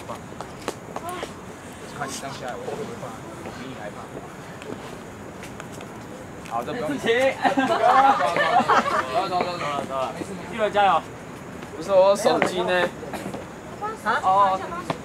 放。看你这样下来，我会不会放？我比你还怕。好，这不用。走了，没事。 一轮加油。 不是我手机呢？ 哦。